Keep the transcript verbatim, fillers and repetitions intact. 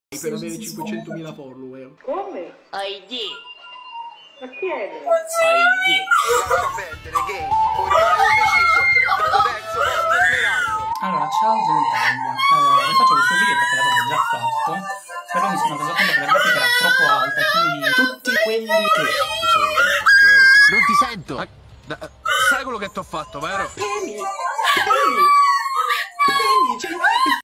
per avere cinquecentomila follower. Come? Ai di. Ma chi è? Ai di. Lascia perdere, gay. Ormai ho deciso. Vado verso Porto Smeraldo. Allora, ciao Gentaglia. Eh, vi faccio questo video perché l'avevo già fatto, però mi sono reso conto che la grafica era troppo alta e quindi tutti quelli che... Non ti sento. Ah, sai quello che ti ho fatto, vero? Vieni, vieni, vieni,